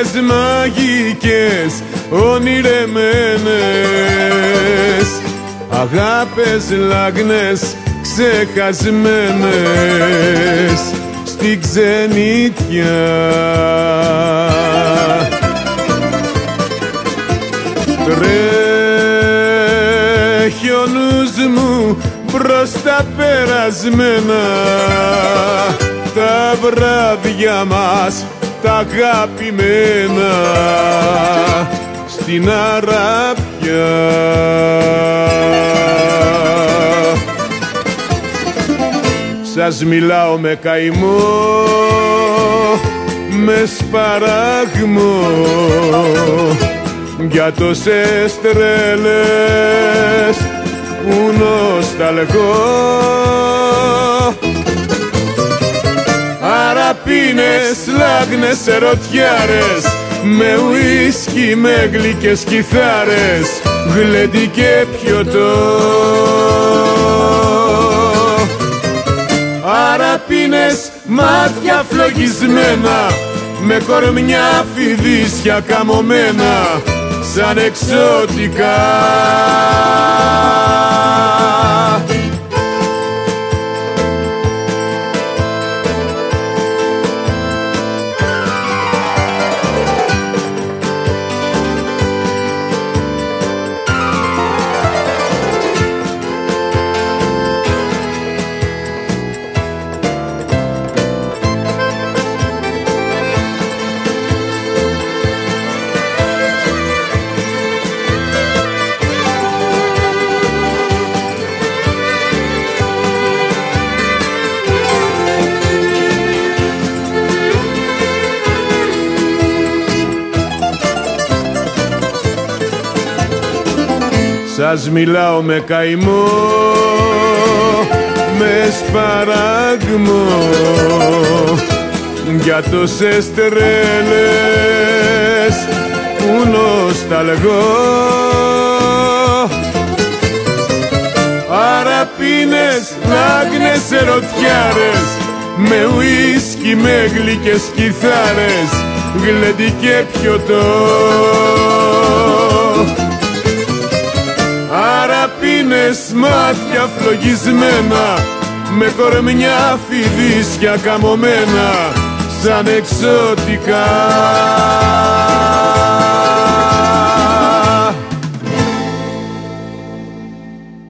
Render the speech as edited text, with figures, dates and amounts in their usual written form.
στιγμές μαγικές ονειρεμένες, αγάπες λαγνές ξεχασμένες στη ξενιτιά. Τρέχει ο νους μου προς τα περασμένα, τα βράδια μας τα αγαπημένα στην Αράπια. Σας μιλάω με καημό, με σπαράγμο, για τόσες τρέλες που νοσταλγώ. Αραπίνες, λάγνες, ερωτιάρες, με ουίσκι, με γλυκές κιθάρες, γλέντι και πιωτό. Αραπίνες, μάτια φλογισμένα, με κορμιά φιδίσια καμωμένα, σαν εξωτικά. Σας μιλάω με καημό, με σπαράγμο, για τόσες τρέλες που νοσταλγώ. Αραπίνες, λάγνες, ερωτιάρες, με ουίσκι, με γλυκές κιθάρες, γλέντι και πιωτό. Αραπίνες, μάτια φλογισμένα, με κορμιά φιδίσια καμωμένα, σαν εξωτικά.